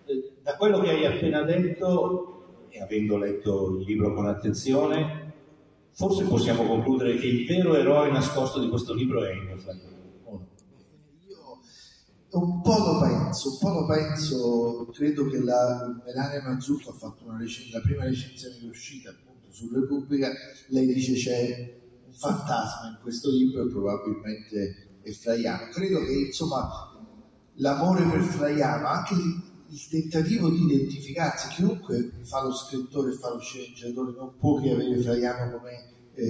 Da quello che hai appena detto, e avendo letto il libro con attenzione, forse possiamo concludere che il vero eroe nascosto di questo libro è Ennio Flaiano. Io un po' lo penso, credo che la Melania Mazzucco ha fatto la prima recensione che è uscita appunto su Repubblica, lei dice c'è un fantasma in questo libro e probabilmente è Flaiano. Credo che insomma l'amore per Flaiano, anche il tentativo di identificarsi, chiunque fa lo scrittore, fa lo sceneggiatore, non può che avere Flaiano come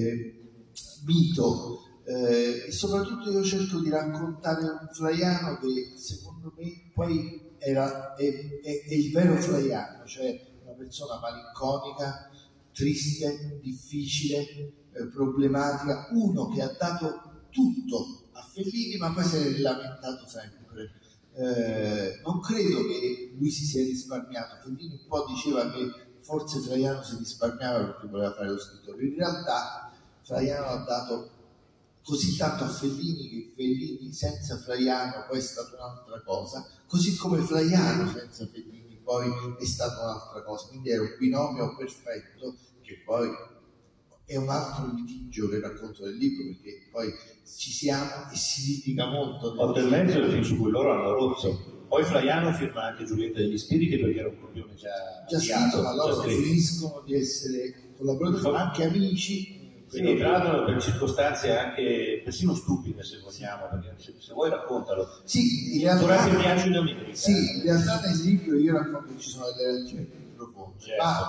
mito, e soprattutto io cerco di raccontare un Flaiano che secondo me poi è il vero Flaiano, cioè una persona malinconica, triste, difficile, problematica, uno che ha dato tutto a Fellini ma poi si è lamentato sempre. Non credo che lui si sia risparmiato. Fellini un po' diceva che forse Flaiano si risparmiava perché voleva fare lo scrittore, in realtà Flaiano ha dato così tanto a Fellini che Fellini senza Flaiano poi è stata un'altra cosa, così come Flaiano senza Fellini poi è stata un'altra cosa, quindi è un binomio perfetto che poi è un altro litigio che racconto del libro, perché poi ci siamo e si litiga molto. 8 e mezzo è il film su cui loro hanno rotto. Poi Flaiano firma anche Giulietta degli Spiriti perché era un copione già scritto, ma loro finiscono di essere collaboratori, anche amici. Sì, tra l'altro per circostanze anche persino stupide, se vogliamo, perché se vuoi raccontalo. Sì, in realtà, durante il viaggio in America. Sì, in realtà nel libro io racconto che ci sono delle ragioni più profonde,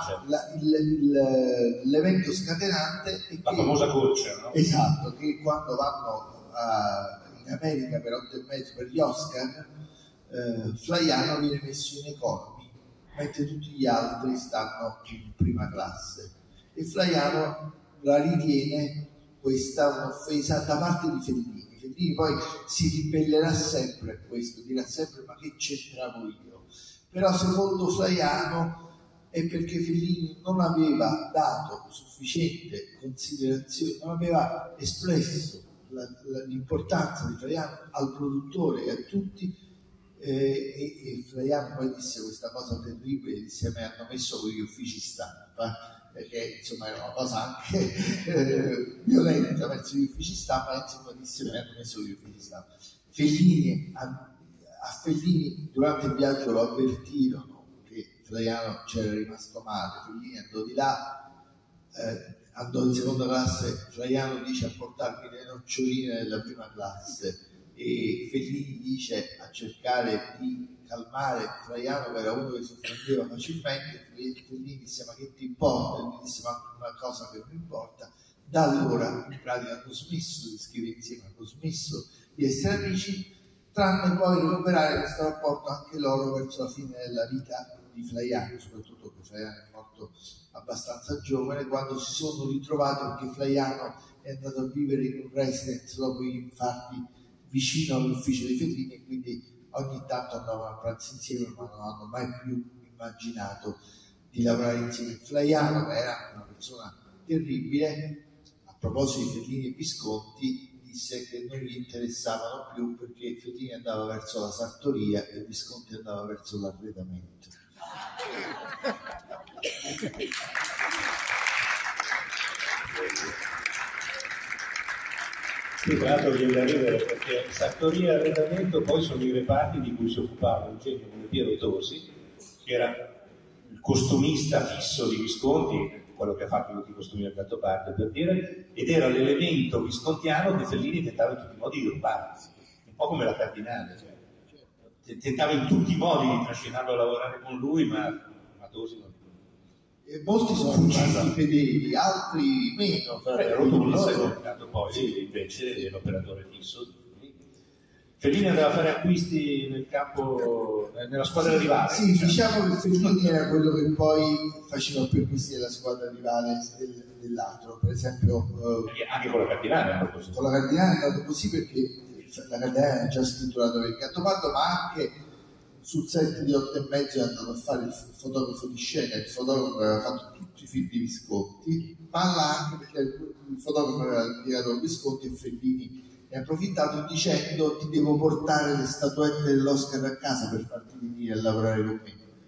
l'evento scatenante è la famosa coccia, no? Esatto, che quando vanno in America per 8 e mezzo per gli Oscar, Flaiano viene messo in economy, mentre tutti gli altri stanno in prima classe. E Flaiano la ritiene questa un'offesa da parte di Fellini. Fellini poi si ribellerà sempre a questo, dirà sempre ma che c'entravo io. Però secondo Flaiano è perché Fellini non aveva dato sufficiente considerazione, non aveva espresso l'importanza di Flaiano al produttore e a tutti, e Flaiano poi disse questa cosa terribile, disse: mi hanno messo con gli uffici stampa, perché insomma era una cosa anche violenta verso gli uffici stampa, insomma disse: mi hanno messo con gli uffici stampa. Fellini, a Fellini durante il viaggio lo avvertirono che Flaiano c'era rimasto male. Fellini andò di là, andò in seconda classe, Flaiano dice a portarmi le noccioline della prima classe, e Fellini dice a cercare di calmare Flaiano, che era uno che si offendeva facilmente. Fellini disse: ma che ti importa? E lui disse: ma una cosa che mi importa. Da allora in pratica hanno smesso di scrivere insieme, hanno smesso di essere amici, tranne poi recuperare questo rapporto anche loro verso la fine della vita di Flaiano, soprattutto che Flaiano è morto abbastanza giovane, quando si sono ritrovati, perché Flaiano è andato a vivere in un residence dopo gli infarti vicino all'ufficio di Fellini, e quindi ogni tanto andavano a pranzo insieme, ma non hanno mai più immaginato di lavorare insieme. Flaiano era una persona terribile. A proposito di Fellini e Visconti, disse che non gli interessavano più perché Fellini andava verso la sartoria e Visconti andava verso l'arredamento. Sì, tra l'altro viene da ridere perché sartoria e arredamento poi sono i reparti di cui si occupava un genio come Piero Tosi, che era il costumista fisso di Visconti, quello che ha fatto tutti i costumi del Gattopardo, per dire, ed era l'elemento viscontiano che Fellini tentava in tutti i modi di rubare, un po' come la Cardinale, cioè tentava in tutti i modi di trascinarlo a lavorare con lui, ma Tosi non. E molti sono rimasti fedeli, altri meno. Rotullo è diventato poi sì, invece l'operatore fisso. Fellini andava a fare acquisti nel campo, nella squadra rivale. Sì, diciamo che Fellini era quello che poi faceva più acquisti della squadra rivale dell'altro, per esempio. Anche con la Cardinale è andato così. Con la Cardinale è andato così perché la Cardinale ha già scritturato per il Gattopardo, ma anche sul set di 8 e mezzo è andato a fare il fotografo di scena, il fotografo aveva fatto tutti i film di Visconti, ma là anche perché il fotografo aveva piegato a Visconti, e Fellini ne ha approfittato dicendo: ti devo portare le statuette dell'Oscar a casa per farti venire a lavorare con me.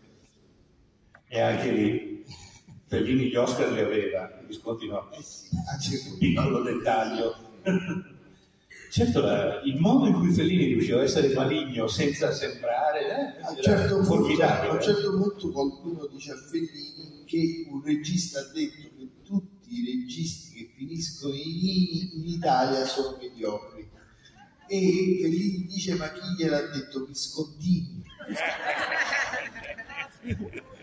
E anche lì Fellini gli Oscar li aveva, Visconti no. Anzi, un piccolo dettaglio. Certo, il modo in cui Fellini riusciva a essere maligno senza sembrare a un certo formidabile. A un certo punto qualcuno dice a Fellini che un regista ha detto che tutti i registi che finiscono i Nini in Italia sono mediocri, e Fellini dice: ma chi gliel'ha detto? Viscontini.